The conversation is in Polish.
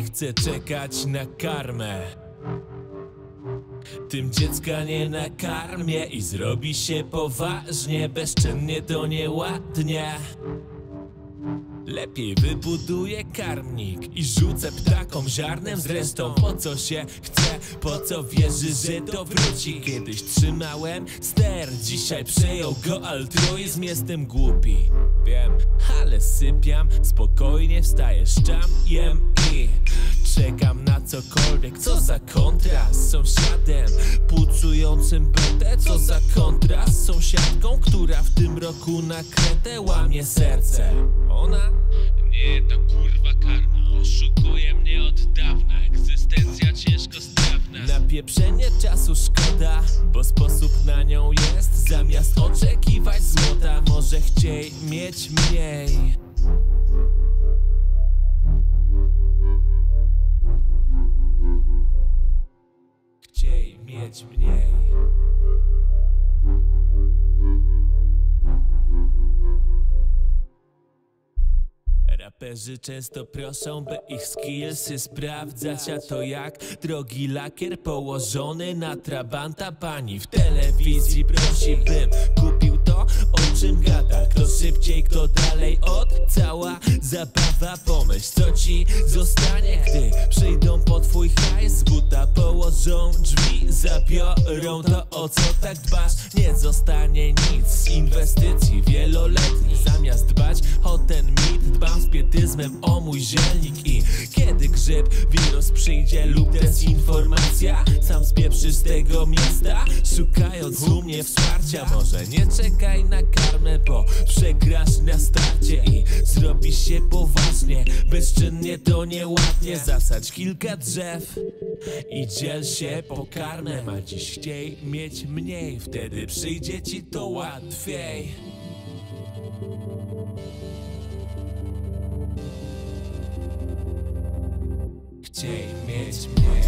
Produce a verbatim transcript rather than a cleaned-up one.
nie chce czekać na karmę. Tym dziecka nie nakarmię i zrobi się poważnie. Bezczynnie to nieładnie. Lepiej wybuduję karmnik i rzucę ptakom ziarnem. Zresztą po co się chce, po co wierzy, że to wróci. Kiedyś trzymałem ster, dzisiaj przejął go altruizm. Jestem głupi, wiem, ale sypiam, spokojnie wstaję, szczam, jem i czekam na cokolwiek. Co za kontrast z sąsiadem pucującym betę. Co za kontrast z sąsiadką, która w tym roku na kretę łamie serce. Ona? Nie, to kurwa karma. Oszukuje mnie od dawna. Egzystencja ciężko strawna. Na pieprzenie czasu szkoda, bo sposób na nią jest. Zamiast oczekiwać złota, może chciej mieć mniej. Chciej mieć mniej. Raperzy często proszą, by ich skillsy sprawdzać. A to jak drogi lakier położony na trabanta. Pani w telewizji prosi, bym kupił to, o czym gada. Kto szybciej, kto dalej od cała zabawa. Pomyśl, co ci zostanie, gdy przyjdą po twój hajs. Z buta położą drzwi, zabiorą to, o co tak dbasz. Nie zostanie nic z inwestycji wieloletnich. Zamiast dbać o ten mit, dbam z pietyzmem o mój zielnik. I kiedy grzyb, wirus przyjdzie lub dezinformacja, sam spieprzysz z tego miasta, szukając u mnie wsparcia. Może nie czekaj na karmę, bo przegrasz na starcie i zrobisz się poważnie. Bezczynnie to nieładnie. Zasadź kilka drzew i dziel się pokarmem. A dziś chciej mieć mniej, wtedy przyjdzie ci to łatwiej. Chciej mieć mniej.